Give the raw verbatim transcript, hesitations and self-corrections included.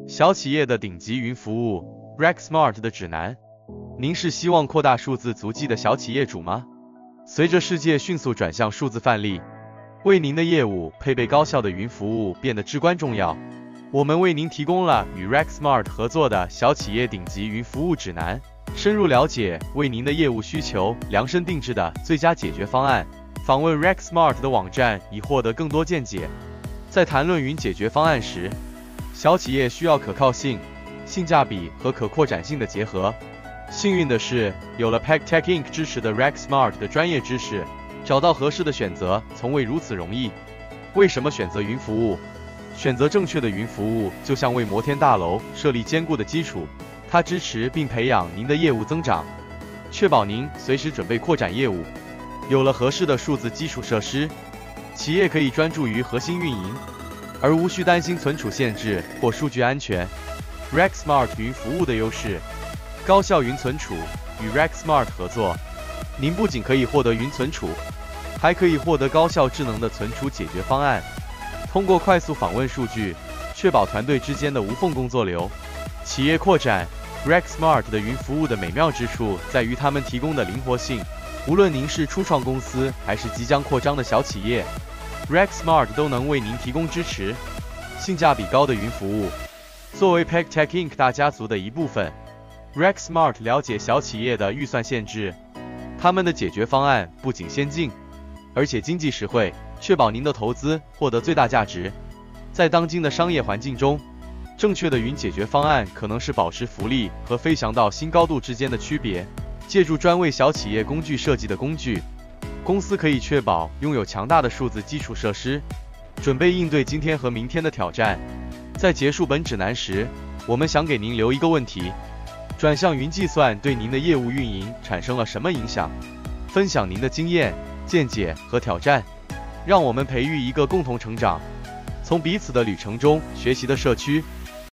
小企业的顶级云服务 RackSmart 的指南。您是希望扩大数字足迹的小企业主吗？随着世界迅速转向数字范例，为您的业务配备高效的云服务变得至关重要。我们为您提供了与 RackSmart 合作的小企业顶级云服务指南，深入了解为您的业务需求量身定制的最佳解决方案。访问 RackSmart 的网站以获得更多见解。在谈论云解决方案时，小企业需要可靠性、性价比和可扩展性的结合。幸运的是，有了 PackTech Incorporated 支持的 RackSmart 的专业知识，找到合适的选择从未如此容易。为什么选择云服务？选择正确的云服务，就像为摩天大楼设立坚固的基础，它支持并培养您的业务增长，确保您随时准备扩展业务。有了合适的数字基础设施，企业可以专注于核心运营，而无需担心存储限制或数据安全。RackSmart 云服务的优势：高效云存储。与 RackSmart 合作，您不仅可以获得云存储，还可以获得高效智能的存储解决方案。通过快速访问数据，确保团队之间的无缝工作流。企业扩展 RackSmart 的云服务的美妙之处在于他们提供的灵活性。无论您是初创公司还是即将扩张的小企业， RackSmart 都能为您提供支持。性价比高的云服务。作为 PackTech Incorporated 大家族的一部分， RackSmart 了解小企业的预算限制，他们的解决方案不仅先进，而且经济实惠，确保您的投资获得最大价值。在当今的商业环境中，正确的云解决方案可能是保持福利和飞翔到新高度之间的区别。借助专为小企业工具设计的工具，公司可以确保拥有强大的数字基础设施，准备应对今天和明天的挑战。在结束本指南时，我们想给您留一个问题：转向云计算对您的业务运营产生了什么影响？分享您的经验、见解和挑战，让我们培育一个共同成长、从彼此的旅程中学习的社区。